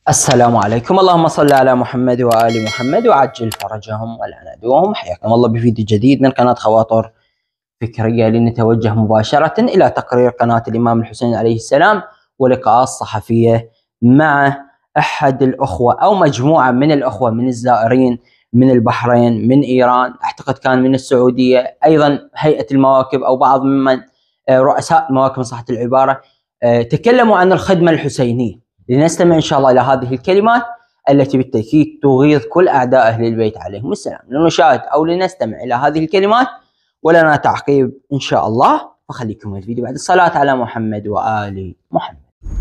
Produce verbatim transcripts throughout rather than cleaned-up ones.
السلام عليكم، اللهم صل على محمد وآل محمد وعجل فرجهم ولا ندوهم. حياكم الله بفيديو جديد من قناة خواطر فكرية، لنتوجه مباشرة إلى تقرير قناة الإمام الحسين عليه السلام ولقاءات صحفية مع أحد الأخوة أو مجموعة من الأخوة من الزائرين من البحرين، من إيران، أعتقد كان من السعودية، أيضا هيئة المواكب أو بعض ممن رؤساء المواكب إن صحت العبارة تكلموا عن الخدمة الحسينية. لنستمع إن شاء الله إلى هذه الكلمات التي بالتأكيد تغيظ كل أعداء أهل البيت عليهم السلام. لنشاهد أو لنستمع إلى هذه الكلمات ولنا تعقيب إن شاء الله، فخليكم الفيديو بعد الصلاة على محمد وآل محمد.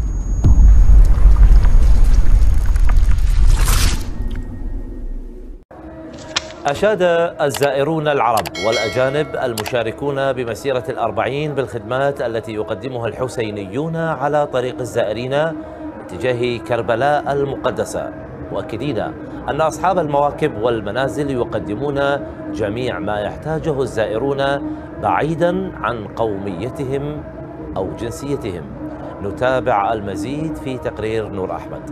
أشاد الزائرون العرب والأجانب المشاركون بمسيرة الأربعين بالخدمات التي يقدمها الحسينيون على طريق الزائرين اتجاه كربلاء المقدسة، مؤكدين أن أصحاب المواكب والمنازل يقدمون جميع ما يحتاجه الزائرون بعيدا عن قوميتهم أو جنسيتهم. نتابع المزيد في تقرير نور أحمد.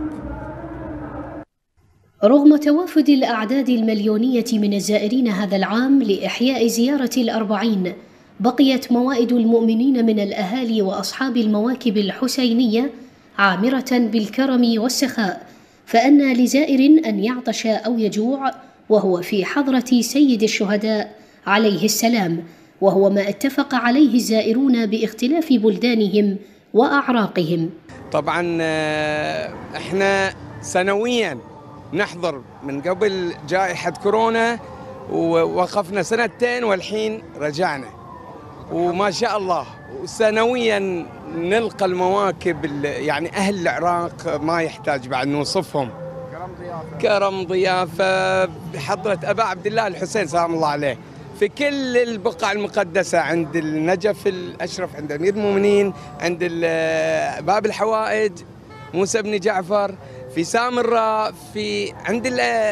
رغم توافد الأعداد المليونية من الزائرين هذا العام لإحياء زيارة الأربعين، بقيت موائد المؤمنين من الأهالي وأصحاب المواكب الحسينية عامرة بالكرم والسخاء، فأن لزائر أن يعطش أو يجوع وهو في حضرة سيد الشهداء عليه السلام، وهو ما اتفق عليه الزائرون باختلاف بلدانهم وأعراقهم. طبعا احنا سنويا نحضر من قبل جائحة كورونا، ووقفنا سنتين والحين رجعنا، وما شاء الله سنويا نلقى المواكب، يعني أهل العراق ما يحتاج بعد نوصفهم، كرم ضيافة كرم ضيافة بحضرة أبا عبد الله الحسين سلام الله عليه في كل البقع المقدسة، عند النجف الأشرف، عند أمير المؤمنين، عند باب الحوائج موسى بن جعفر، في سامراء، في عند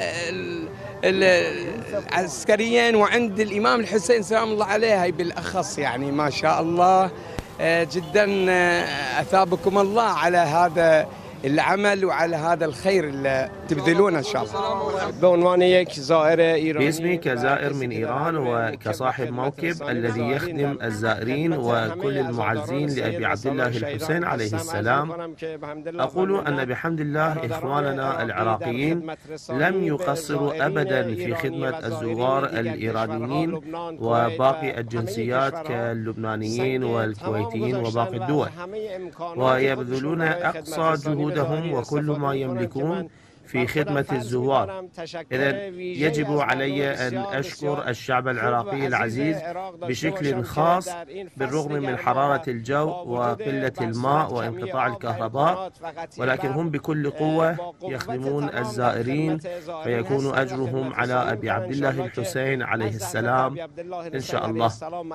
العسكريين، وعند الإمام الحسين سلام الله عليه هي بالأخص. يعني ما شاء الله جدا أثابكم الله على هذا العمل وعلى هذا الخير اللي تبذلونه إن شاء الله. بعنواني كزائر إيراني، باسمي كزائر من إيران وكصاحب موكب الذي يخدم الزائرين وكل المعزين لأبي عبد الله الحسين عليه السلام، أقول أن بحمد الله إخواننا العراقيين لم يقصروا أبدا في خدمة الزوار الإيرانيين وباقي الجنسيات كاللبنانيين والكويتيين وباقي الدول، ويبذلون أقصى جهود وكل ما يملكون في خدمة الزوار. إذن يجب علي أن أشكر الشعب العراقي العزيز بشكل خاص، بالرغم من حرارة الجو وقلة الماء وانقطاع الكهرباء، ولكن هم بكل قوة يخدمون الزائرين، فيكون أجرهم على أبي عبد الله الحسين عليه السلام إن شاء الله.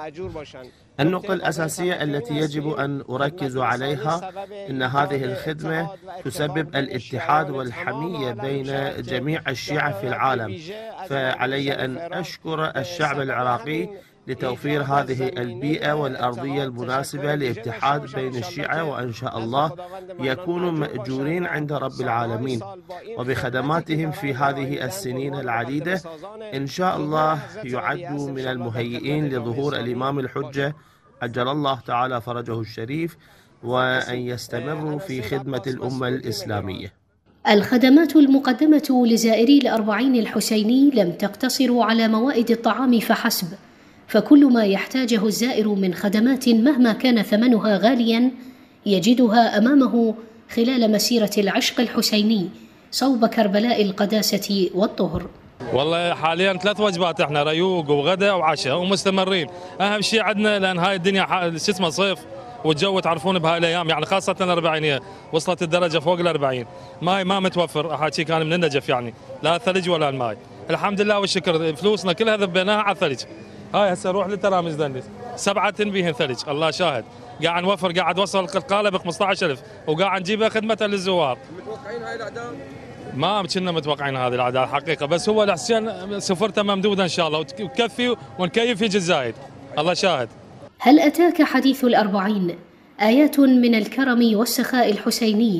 النقطة الأساسية التي يجب أن أركز عليها أن هذه الخدمة تسبب الاتحاد والحمية بين جميع الشيعة في العالم، فعلي أن أشكر الشعب العراقي لتوفير هذه البيئة والأرضية المناسبة لاتحاد بين الشيعة، وإن شاء الله يكونوا مأجورين عند رب العالمين، وبخدماتهم في هذه السنين العديدة إن شاء الله يعدوا من المهيئين لظهور الإمام الحجة عجل الله تعالى فرجه الشريف، وأن يستمروا في خدمة الأمة الإسلامية. الخدمات المقدمة لزائري الأربعين الحسيني لم تقتصر على موائد الطعام فحسب، فكل ما يحتاجه الزائر من خدمات مهما كان ثمنها غاليا يجدها أمامه خلال مسيرة العشق الحسيني صوب كربلاء القداسة والطهر. والله حاليا ثلاث وجبات، احنا ريوق وغداء وعشاء ومستمرين. اهم شيء عندنا لان هاي الدنيا شو اسمه صيف، والجو تعرفون بهاي الايام، يعني خاصه الاربعينيه وصلت الدرجه فوق الأربعين، ماي ما متوفر، حكي كان من النجف، يعني لا الثلج ولا الماي. الحمد لله والشكر فلوسنا كلها ذبيناها على الثلج. هاي هسه نروح للترامز دنس سبعه تنبيهن ثلج، الله شاهد، قاعد نوفر، قاعد وصل القالب ب خمسطعش ألف، وقاعد نجيبها خدمه للزوار. متوقعين هاي الاعداد؟ ما كنا متوقعين هذه الاعداد حقيقه، بس هو الحسين سفرته ممدوده ان شاء الله، وتكفي ونكيف يجي الزايد، الله شاهد. هل أتاك حديث الأربعين؟ آيات من الكرم والسخاء الحسيني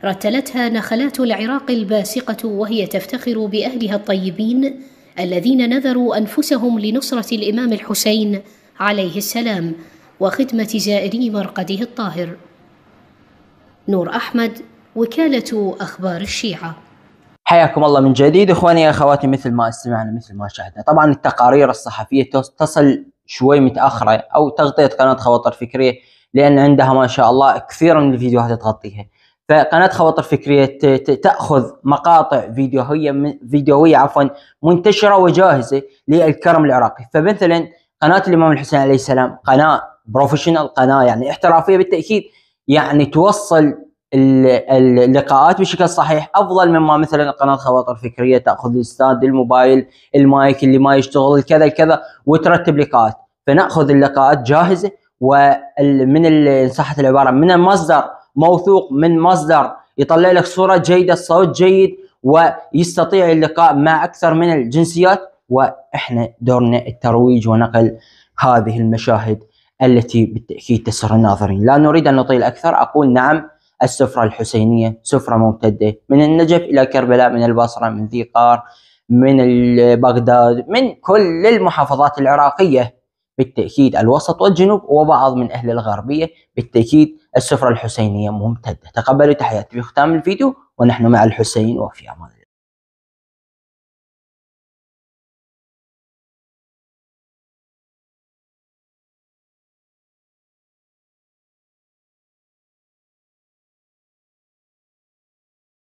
رتلتها نخلات العراق الباسقة، وهي تفتخر بأهلها الطيبين الذين نذروا أنفسهم لنصرة الإمام الحسين عليه السلام وخدمة زائري مرقده الطاهر. نور أحمد، وكالة أخبار الشيعة. حياكم الله من جديد اخواني اخواتي. مثل ما استمعنا مثل ما شاهدنا، طبعا التقارير الصحفيه تصل شوي متاخره او تغطيه قناه خواطر فكريه، لان عندها ما شاء الله كثير من الفيديوهات تغطيها. فقناه خواطر فكريه تاخذ مقاطع فيديوهيه فيديوهيه عفوا منتشره وجاهزه للكرم العراقي. فمثلا قناه الامام الحسين عليه السلام قناه بروفيشنال، قناه يعني احترافيه بالتاكيد، يعني توصل اللقاءات بشكل صحيح افضل مما مثلا قناه خواطر فكريه تاخذ الاستاند، الموبايل، المايك اللي ما يشتغل، كذا الكذا، وترتب لقاءات. فناخذ اللقاءات جاهزه ومن ان صحت العباره من المصدر موثوق، من مصدر يطلع لك صوره جيده، الصوت جيد، ويستطيع اللقاء مع اكثر من الجنسيات. واحنا دورنا الترويج ونقل هذه المشاهد التي بالتاكيد تسر الناظرين. لا نريد ان نطيل اكثر، اقول نعم، السفرة الحسينية سفرة ممتدة من النجف إلى كربلاء، من البصرة، من ذي قار، من بغداد، من كل المحافظات العراقية بالتأكيد، الوسط والجنوب وبعض من أهل الغربية. بالتأكيد السفرة الحسينية ممتدة. تقبلوا تحياتي في ختام الفيديو، ونحن مع الحسين وفي أمان الله.